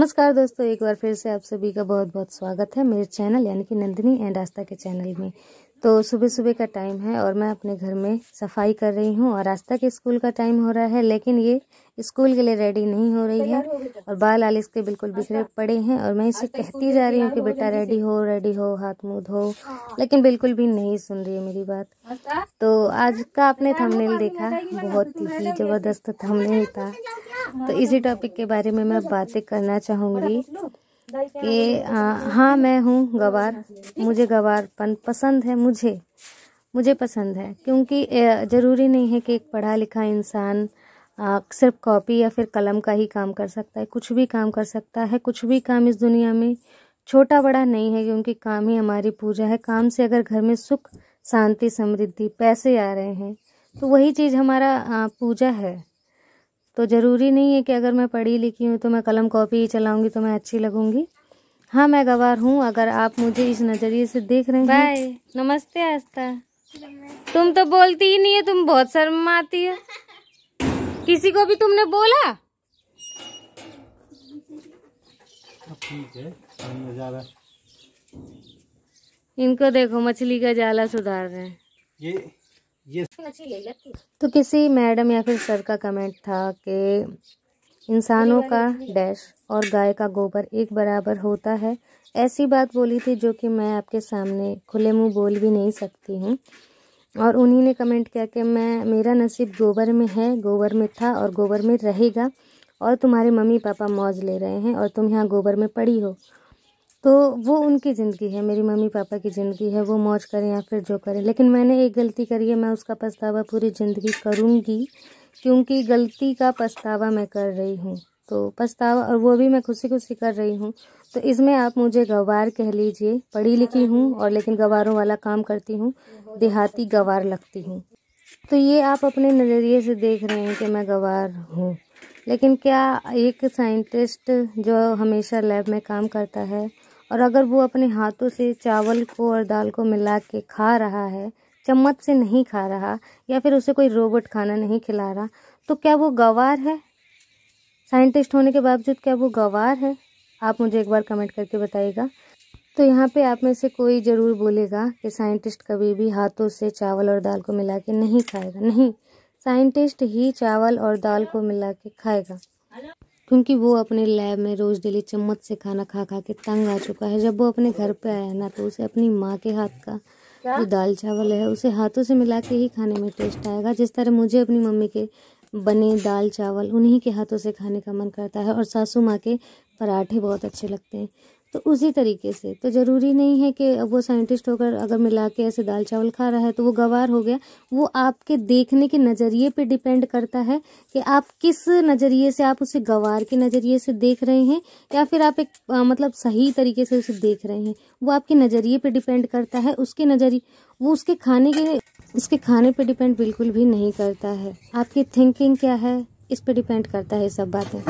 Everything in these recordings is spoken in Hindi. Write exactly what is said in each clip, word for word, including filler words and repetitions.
नमस्कार दोस्तों, एक बार फिर से आप सभी का बहुत बहुत स्वागत है मेरे चैनल यानी कि नंदिनी एंड आस्था के चैनल में। तो सुबह सुबह का टाइम है और मैं अपने घर में सफाई कर रही हूँ और आस्था के स्कूल का टाइम हो रहा है, लेकिन ये स्कूल के लिए रेडी नहीं हो रही है और बाल आल इसके बिल्कुल बिखरे पड़े हैं और मैं इसे कहती जा रही हूँ कि बेटा रेडी हो रेडी हो हाथ मुँह धो, लेकिन बिल्कुल भी नहीं सुन रही है मेरी बात। तो आज का आपने थंबनेल देखा, बहुत ही ज़बरदस्त थंबनेल था। तो इसी टॉपिक के बारे में मैं बातें करना चाहूँगी कि हाँ, मैं हूँ गवार, मुझे गवारपन पसंद है, मुझे मुझे पसंद है क्योंकि ज़रूरी नहीं है कि एक पढ़ा लिखा इंसान आ, सिर्फ कॉपी या फिर कलम का ही काम कर सकता है। कुछ भी काम कर सकता है, कुछ भी काम इस दुनिया में छोटा बड़ा नहीं है, क्योंकि काम ही हमारी पूजा है। काम से अगर घर में सुख शांति समृद्धि पैसे आ रहे हैं तो वही चीज़ हमारा आ, पूजा है। तो ज़रूरी नहीं है कि अगर मैं पढ़ी लिखी हूँ तो मैं कलम कॉपी ही चलाऊंगी तो मैं अच्छी लगूंगी। हाँ, मैं गवार हूँ। अगर आप मुझे इस नज़रिए से देख रहे हैं। बाय, नमस्ते आस्था। तुम तो बोलती ही नहीं है, तुम बहुत शर्म आती है। किसी को भी तुमने बोला? ठीक है, नजारा। इनको देखो, मछली का जाला सुधार रहे हैं। ये ये तो किसी मैडम या फिर सर का कमेंट था कि इंसानों का डैश और गाय का गोबर एक बराबर होता है। ऐसी बात बोली थी जो कि मैं आपके सामने खुले मुंह बोल भी नहीं सकती हूँ। और उन्हीं ने कमेंट किया कि मैं मेरा नसीब गोबर में है, गोबर में था और गोबर में रहेगा, और तुम्हारे मम्मी पापा मौज ले रहे हैं और तुम यहाँ गोबर में पड़ी हो। तो वो उनकी ज़िंदगी है, मेरी मम्मी पापा की ज़िंदगी है, वो मौज करें या फिर जो करें। लेकिन मैंने एक गलती करी है, मैं उसका पछतावा पूरी ज़िंदगी करूँगी, क्योंकि गलती का पछतावा मैं कर रही हूँ। तो पछतावा, और वो भी मैं खुशी खुशी कर रही हूँ। तो इसमें आप मुझे गवार कह लीजिए। पढ़ी लिखी हूँ और लेकिन गवारों वाला काम करती हूँ, देहाती गवार लगती हूँ। तो ये आप अपने नज़रिए से देख रहे हैं कि मैं गवार हूँ, लेकिन क्या एक साइंटिस्ट जो हमेशा लैब में काम करता है और अगर वो अपने हाथों से चावल को और दाल को मिला के खा रहा है, चम्मच से नहीं खा रहा, या फिर उसे कोई रोबोट खाना नहीं खिला रहा, तो क्या वो गवार है? साइंटिस्ट होने के बावजूद क्या वो गवार है? आप मुझे एक बार कमेंट करके बताइएगा। तो यहाँ पे आप में से कोई ज़रूर बोलेगा कि साइंटिस्ट कभी भी हाथों से चावल और दाल को मिला के नहीं खाएगा। नहीं, साइंटिस्ट ही चावल और दाल को मिला के खाएगा, क्योंकि वो अपने लैब में रोज़ डेली चम्मच से खाना खा खा के तंग आ चुका है। जब वो अपने घर पे आया ना, तो उसे अपनी माँ के हाथ का जो दाल चावल है उसे हाथों से मिला के ही खाने में टेस्ट आएगा। जिस तरह मुझे अपनी मम्मी के बने दाल चावल उन्हीं के हाथों से खाने का मन करता है, और सासू माँ के पराठे बहुत अच्छे लगते हैं। तो उसी तरीके से तो ज़रूरी नहीं है कि वो साइंटिस्ट होकर अगर मिला के ऐसे दाल चावल खा रहा है तो वो गवार हो गया। वो आपके देखने के नज़रिए पे डिपेंड करता है कि आप किस नज़रिए से, आप उसे गवार के नज़रिए से देख रहे हैं या फिर आप एक आ, मतलब सही तरीके से उसे देख रहे हैं। वो आपके नज़रिए पे डिपेंड करता है। उसके नज़रिए, वो उसके खाने के उसके खाने पे डिपेंड बिल्कुल भी नहीं करता है। आपकी थिंकिंग क्या है, इस पे डिपेंड करता है सब बातें।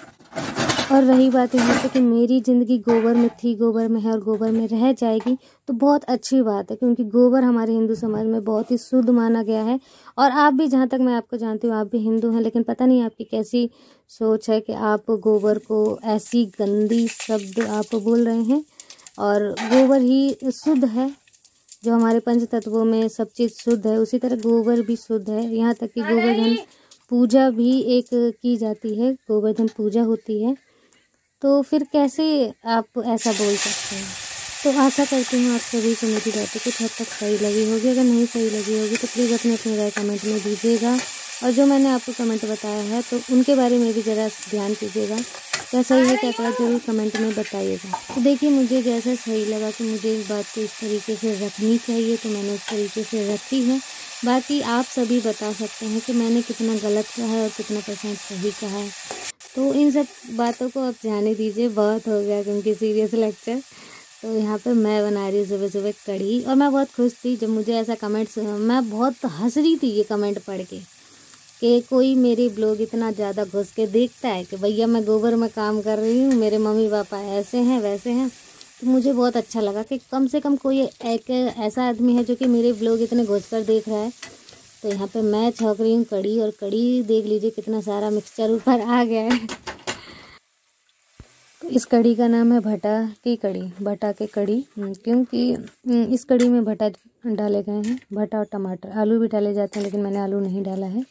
और रही बात यहाँ पे कि मेरी ज़िंदगी गोबर में थी, गोबर में है और गोबर में रह जाएगी, तो बहुत अच्छी बात है, क्योंकि गोबर हमारे हिंदू समाज में बहुत ही शुद्ध माना गया है। और आप भी, जहाँ तक मैं आपको जानती हूँ, आप भी हिंदू हैं, लेकिन पता नहीं आपकी कैसी सोच है कि आप गोबर को ऐसी गंदी शब्द आप बोल रहे हैं। और गोबर ही शुद्ध है, जो हमारे पंच तत्वों में सब चीज़ शुद्ध है, उसी तरह गोबर भी शुद्ध है। यहाँ तक कि गोवर्धन पूजा भी एक की जाती है, गोवर्धन पूजा होती है। तो फिर कैसे आप ऐसा बोल सकते हैं? तो आशा करती हूँ आप सभी को मेरी बातें कुछ हद तक सही लगी होगी। अगर नहीं सही लगी होगी तो प्लीज़ अपने अपने राय कमेंट में दीजिएगा, और जो मैंने आपको कमेंट बताया है तो उनके बारे में भी ज़रा ध्यान कीजिएगा। क्या सही है क्या गलत, जरूर कमेंट में बताइएगा। तो देखिए, मुझे जैसा सही लगा कि मुझे इस बात को इस तरीके से रखनी चाहिए तो मैंने उस तरीके से रखी है। बाकी आप सभी बता सकते हैं कि मैंने कितना गलत कहा है और कितना परसेंट सही कहा है। तो इन सब बातों को आप जाने दीजिए, बहुत हो गया क्योंकि सीरियस लेक्चर। तो यहाँ पे मैं बना रही हूँ सुबह सुबह कढ़ी, और मैं बहुत खुश थी जब मुझे ऐसा कमेंट, मैं बहुत हंस रही थी ये कमेंट पढ़ के कि कोई मेरे ब्लॉग इतना ज़्यादा घुस के देखता है कि भैया मैं गोबर में काम कर रही हूँ, मेरे मम्मी पापा ऐसे हैं वैसे हैं। तो मुझे बहुत अच्छा लगा कि कम से कम कोई एक ऐसा आदमी है जो कि मेरे ब्लॉग इतने घुस कर देख रहा है। तो यहाँ पे मैं छौंक रही हूँ कढ़ी, और कढ़ी देख लीजिए कितना सारा मिक्सचर ऊपर आ गया है। इस कड़ी का नाम है भटा की कड़ी, भटा के कड़ी, क्योंकि इस कड़ी में भटा डाले गए हैं, भटा और टमाटर। आलू भी डाले जाते हैं लेकिन मैंने आलू नहीं डाला है।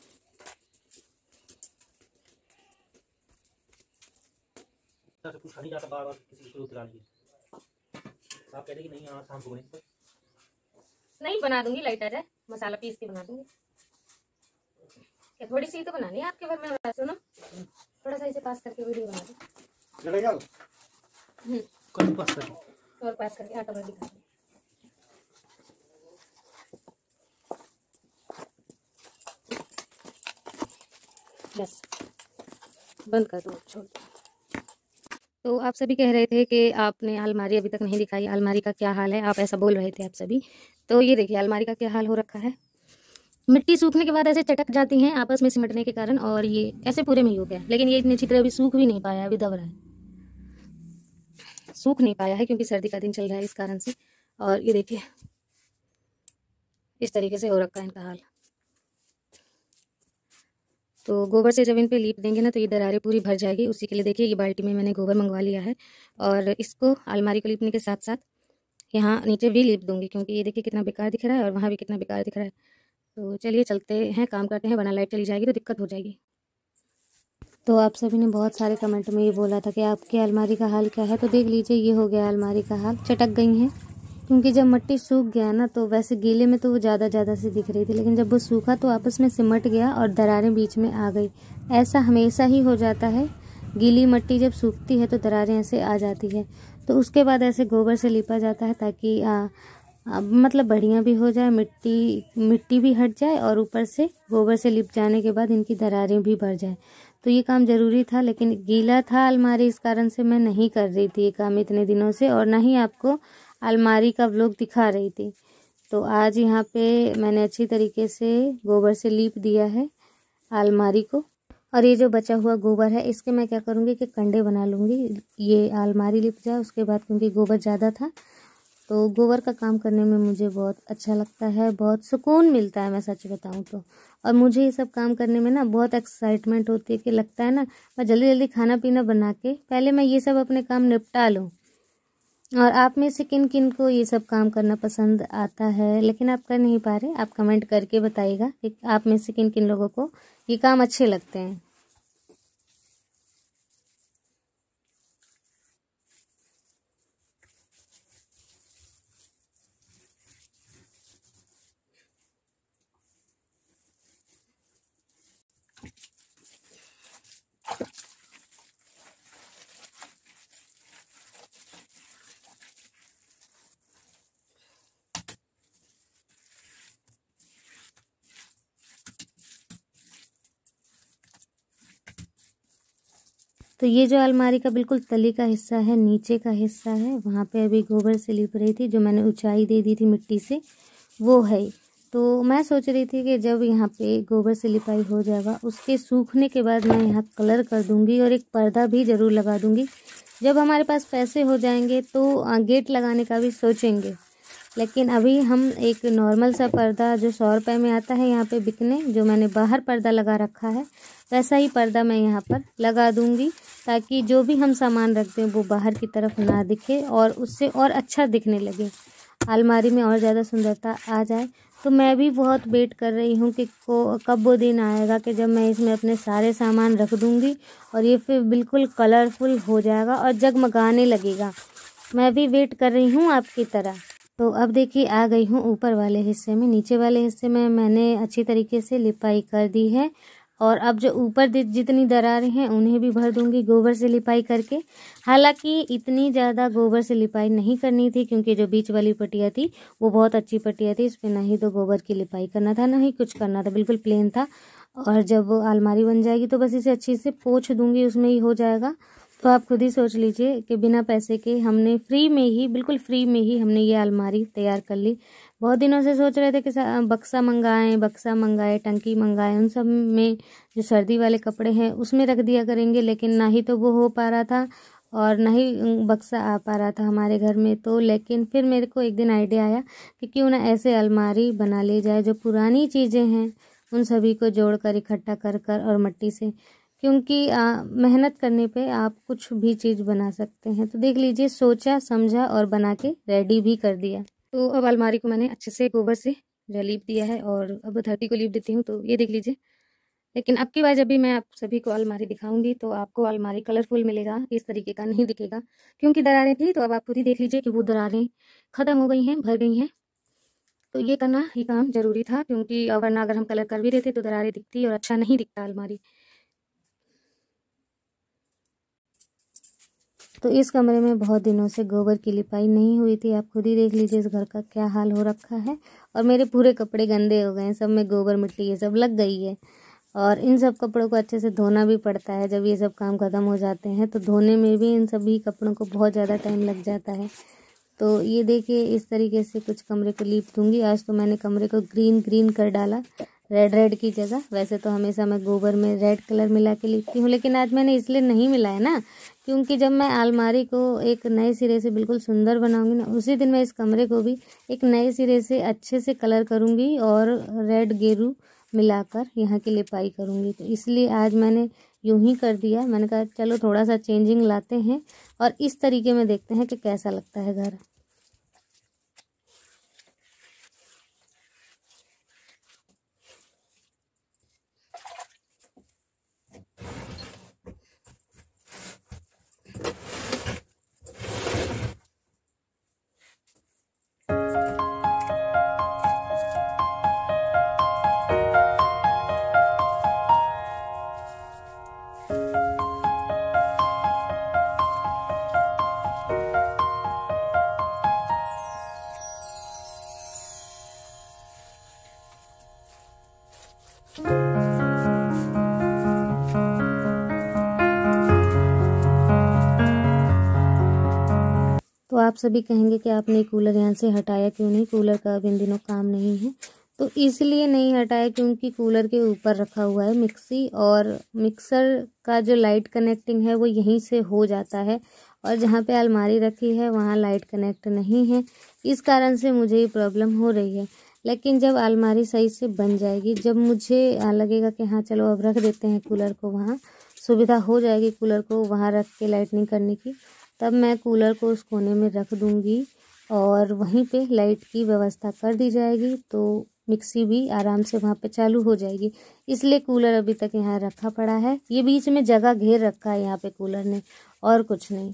कुछ नहीं जाता बार बार किसी को उतरा लीजिए। आप कह रहे कि नहीं आज शाम को बने नहीं बना दूंगी, लाइटर है, मसाला पीस के बना दूंगी। क्या थोड़ी सी तो बनानी है आपके घर में? सुनो थोड़ा सा इसे पास करके वीडियो बना दो। हम्म कौन पास कर और पास करके आटा भर दिखा दो। बस बंद कर दो, छोड़ दो। तो आप सभी कह रहे थे कि आपने अलमारी अभी तक नहीं दिखाई, अलमारी का क्या हाल है, आप ऐसा बोल रहे थे आप सभी। तो ये देखिए अलमारी का क्या हाल हो रखा है। मिट्टी सूखने के बाद ऐसे चटक जाती हैं आपस में सिमटने के कारण, और ये ऐसे पूरे में ही हो गया। लेकिन ये इतनी अच्छी तरह अभी सूख भी नहीं पाया, अभी दब रहा है, सूख नहीं पाया है क्योंकि सर्दी का दिन चल रहा है इस कारण से। और ये देखिए इस तरीके से हो रखा है इनका हाल। तो गोबर से जब इन पे लीप देंगे ना तो ये दरारें पूरी भर जाएगी। उसी के लिए देखिए ये बाल्टी में मैंने गोबर मंगवा लिया है, और इसको अलमारी को लीपने के साथ साथ यहाँ नीचे भी लीप दूंगी, क्योंकि ये देखिए कितना बेकार दिख रहा है और वहाँ भी कितना बेकार दिख रहा है। तो चलिए चलते हैं, काम करते हैं, वरना लाइट चली जाएगी तो दिक्कत हो जाएगी। तो आप सभी ने बहुत सारे कमेंट में ये बोला था कि आपकी अलमारी का हाल क्या है। तो देख लीजिए ये हो गया अलमारी का हाल, चटक गई हैं, क्योंकि जब मिट्टी सूख गया ना तो वैसे गीले में तो वो ज़्यादा ज़्यादा से दिख रही थी, लेकिन जब वो सूखा तो आपस में सिमट गया और दरारें बीच में आ गई। ऐसा हमेशा ही हो जाता है, गीली मिट्टी जब सूखती है तो दरारें ऐसे आ जाती है। तो उसके बाद ऐसे गोबर से लिपा जाता है ताकि आ, आ, मतलब बढ़िया भी हो जाए, मिट्टी मिट्टी भी हट जाए और ऊपर से गोबर से लिप जाने के बाद इनकी दरारें भी भर जाए। तो ये काम ज़रूरी था, लेकिन गीला था अलमारी, इस कारण से मैं नहीं कर रही थी ये काम इतने दिनों से, और ना ही आपको अलमारी का व्लॉग दिखा रही थी। तो आज यहाँ पे मैंने अच्छी तरीके से गोबर से लीप दिया है अलमारी को, और ये जो बचा हुआ गोबर है इसके मैं क्या करूँगी कि कंडे बना लूँगी, ये अलमारी लिप जाए उसके बाद, क्योंकि गोबर ज़्यादा था। तो गोबर का काम करने में मुझे बहुत अच्छा लगता है, बहुत सुकून मिलता है, मैं सच बताऊँ तो। और मुझे ये सब काम करने में ना बहुत एक्साइटमेंट होती है कि लगता है ना मैं जल्दी जल्दी खाना पीना बना के पहले मैं ये सब अपने काम निपटा लूँ। और आप में से किन किन को ये सब काम करना पसंद आता है लेकिन आप कर नहीं पा रहे, आप कमेंट करके बताइएगा कि आप में से किन किन लोगों को ये काम अच्छे लगते हैं। तो ये जो अलमारी का बिल्कुल तली का हिस्सा है, नीचे का हिस्सा है, वहाँ पे अभी गोबर से लिप रही थी, जो मैंने ऊंचाई दे दी थी मिट्टी से वो है। तो मैं सोच रही थी कि जब यहाँ पे गोबर से लिपाई हो जाएगा उसके सूखने के बाद मैं यहाँ कलर कर दूँगी और एक पर्दा भी ज़रूर लगा दूँगी। जब हमारे पास पैसे हो जाएंगे तो गेट लगाने का भी सोचेंगे, लेकिन अभी हम एक नॉर्मल सा पर्दा जो सौ रुपये में आता है यहाँ पे बिकने, जो मैंने बाहर पर्दा लगा रखा है वैसा ही पर्दा मैं यहाँ पर लगा दूँगी, ताकि जो भी हम सामान रखते हैं वो बाहर की तरफ ना दिखे और उससे और अच्छा दिखने लगे, अलमारी में और ज़्यादा सुंदरता आ जाए। तो मैं भी बहुत वेट कर रही हूँ कि को कब वो दिन आएगा कि जब मैं इसमें अपने सारे सामान रख दूँगी और ये फिर बिल्कुल कलरफुल हो जाएगा और जगमगाने लगेगा। मैं भी वेट कर रही हूँ आपकी तरह। तो अब देखिए आ गई हूँ ऊपर वाले हिस्से में। नीचे वाले हिस्से में मैंने अच्छी तरीके से लिपाई कर दी है, और अब जो ऊपर जितनी दरारें हैं उन्हें भी भर दूंगी गोबर से लिपाई करके। हालांकि इतनी ज़्यादा गोबर से लिपाई नहीं करनी थी, क्योंकि जो बीच वाली पट्टियाँ थी वो बहुत अच्छी पट्टियाँ थी, इस पर ना ही तो गोबर की लिपाई करना था ना ही कुछ करना था, बिल्कुल प्लेन था। और जब अलमारी बन जाएगी तो बस इसे अच्छी से पोंछ दूंगी, उसमें ही हो जाएगा। तो आप खुद ही सोच लीजिए कि बिना पैसे के हमने फ्री में ही, बिल्कुल फ्री में ही हमने ये अलमारी तैयार कर ली। बहुत दिनों से सोच रहे थे कि बक्सा मंगाएं, बक्सा मंगाएं, टंकी मंगाएं, उन सब में जो सर्दी वाले कपड़े हैं उसमें रख दिया करेंगे, लेकिन ना ही तो वो हो पा रहा था और ना ही बक्सा आ पा रहा था हमारे घर में। तो लेकिन फिर मेरे को एक दिन आइडिया आया कि क्यों ना ऐसे अलमारी बना ली जाए, जो पुरानी चीज़ें हैं उन सभी को जोड़कर इकट्ठा कर कर और मिट्टी से, क्योंकि आ, मेहनत करने पे आप कुछ भी चीज़ बना सकते हैं। तो देख लीजिए, सोचा समझा और बना के रेडी भी कर दिया। तो अब अलमारी को मैंने अच्छे से गोबर से लीप दिया है और अब धरती को लीप देती हूँ। तो ये देख लीजिए, लेकिन अब की बार जब भी मैं आप सभी को अलमारी दिखाऊंगी तो आपको अलमारी कलरफुल मिलेगा, इस तरीके का नहीं दिखेगा। क्योंकि दरारें थी तो अब आप खुद ही देख लीजिए कि वो दरारें ख़त्म हो गई हैं, भर गई हैं। तो ये करना ही काम ज़रूरी था, क्योंकि वरना अगर हम कलर कर भी देते तो दरारें दिखती और अच्छा नहीं दिखता अलमारी। तो इस कमरे में बहुत दिनों से गोबर की लिपाई नहीं हुई थी। आप खुद ही देख लीजिए इस घर का क्या हाल हो रखा है। और मेरे पूरे कपड़े गंदे हो गए हैं, सब में गोबर मिट्टी ये सब लग गई है। और इन सब कपड़ों को अच्छे से धोना भी पड़ता है। जब ये सब काम ख़त्म हो जाते हैं तो धोने में भी इन सभी कपड़ों को बहुत ज़्यादा टाइम लग जाता है। तो ये देखिए, इस तरीके से कुछ कमरे को लीप दूंगी। आज तो मैंने कमरे को ग्रीन ग्रीन कर डाला, रेड रेड की जगह। वैसे तो हमेशा मैं गोबर में रेड कलर मिला के लिखती हूँ, लेकिन आज मैंने इसलिए नहीं मिलाया ना, क्योंकि जब मैं अलमारी को एक नए सिरे से बिल्कुल सुंदर बनाऊंगी ना, उसी दिन मैं इस कमरे को भी एक नए सिरे से अच्छे से कलर करूंगी और रेड गेरू मिलाकर यहाँ की लिपाई करूंगी। तो इसलिए आज मैंने यूं ही कर दिया। मैंने कहा चलो थोड़ा सा चेंजिंग लाते हैं और इस तरीके में देखते हैं कि कैसा लगता है घर। तो आप सभी कहेंगे कि आपने कूलर यहाँ से हटाया क्यों नहीं, कूलर का अब इन दिनों काम नहीं है। तो इसलिए नहीं हटाया क्योंकि कूलर के ऊपर रखा हुआ है मिक्सी, और मिक्सर का जो लाइट कनेक्टिंग है वो यहीं से हो जाता है, और जहाँ पे अलमारी रखी है वहाँ लाइट कनेक्ट नहीं है। इस कारण से मुझे ये प्रॉब्लम हो रही है। लेकिन जब अलमारी सही से बन जाएगी, जब मुझे लगेगा कि हाँ चलो अब रख देते हैं कूलर को, वहाँ सुविधा हो जाएगी कूलर को वहाँ रख के लाइटनिंग करने की, तब मैं कूलर को उस कोने में रख दूंगी और वहीं पे लाइट की व्यवस्था कर दी जाएगी। तो मिक्सी भी आराम से वहाँ पे चालू हो जाएगी। इसलिए कूलर अभी तक यहाँ रखा पड़ा है। ये बीच में जगह घेर रखा है यहाँ पे कूलर ने, और कुछ नहीं।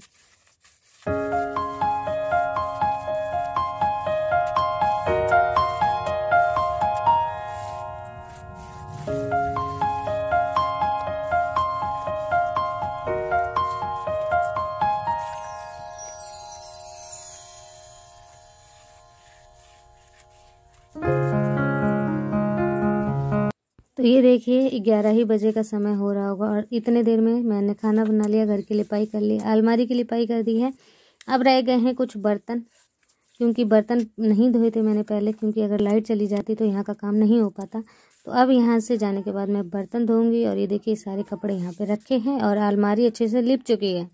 तो ये देखिए, ग्यारह ही बजे का समय हो रहा होगा और इतने देर में मैंने खाना बना लिया, घर की लिपाई कर ली, अलमारी की लिपाई कर दी है। अब रह गए हैं कुछ बर्तन, क्योंकि बर्तन नहीं धोए थे मैंने पहले, क्योंकि अगर लाइट चली जाती तो यहाँ का काम नहीं हो पाता। तो अब यहाँ से जाने के बाद मैं बर्तन धोऊंगी। और ये देखिए, सारे कपड़े यहाँ पे रखे हैं और अलमारी अच्छे से लिप चुकी है।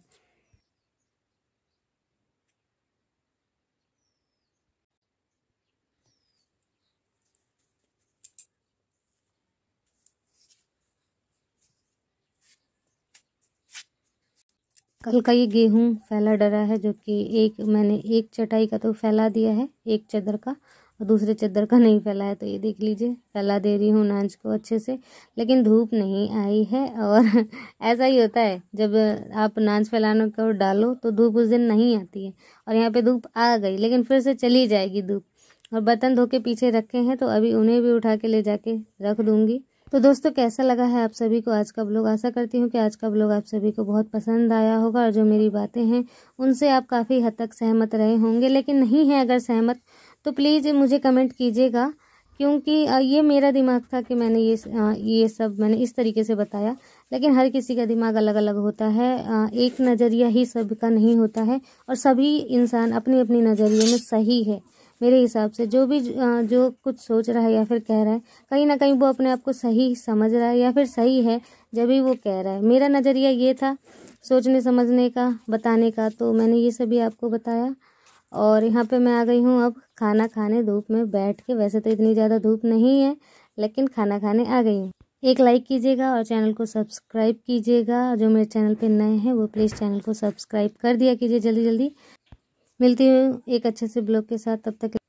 कल का ये गेहूं फैला डरा है, जो कि एक मैंने एक चटाई का तो फैला दिया है, एक चादर का, और दूसरे चादर का नहीं फैला है। तो ये देख लीजिए, फैला दे रही हूँ नाच को अच्छे से, लेकिन धूप नहीं आई है। और ऐसा ही होता है, जब आप नाच फैलाने को डालो तो धूप उस दिन नहीं आती है, और यहाँ पे धूप आ गई लेकिन फिर से चली जाएगी धूप। और बर्तन धो के पीछे रखे हैं तो अभी उन्हें भी उठा के ले जाके रख दूंगी। तो दोस्तों, कैसा लगा है आप सभी को आज का ब्लॉग? आशा करती हूँ कि आज का ब्लॉग आप सभी को बहुत पसंद आया होगा, और जो मेरी बातें हैं उनसे आप काफ़ी हद तक सहमत रहे होंगे। लेकिन नहीं है अगर सहमत तो प्लीज़ मुझे कमेंट कीजिएगा, क्योंकि ये मेरा दिमाग था कि मैंने ये ये सब मैंने इस तरीके से बताया। लेकिन हर किसी का दिमाग अलग अलग होता है, एक नज़रिया ही सबका नहीं होता है, और सभी इंसान अपनी अपनी नज़रिए में सही है। मेरे हिसाब से जो भी जो कुछ सोच रहा है या फिर कह रहा है, कहीं ना कहीं वो अपने आप को सही समझ रहा है या फिर सही है जब भी वो कह रहा है। मेरा नज़रिया ये था सोचने समझने का, बताने का, तो मैंने ये सभी आपको बताया। और यहाँ पे मैं आ गई हूँ अब खाना खाने, धूप में बैठ के। वैसे तो इतनी ज़्यादा धूप नहीं है, लेकिन खाना खाने आ गई हूँ। एक लाइक कीजिएगा और चैनल को सब्सक्राइब कीजिएगा। जो मेरे चैनल पे नए हैं वो प्लीज़ चैनल को सब्सक्राइब कर दिया कीजिए जल्दी जल्दी। मिलती हूँ एक अच्छे से ब्लॉग के साथ, तब तक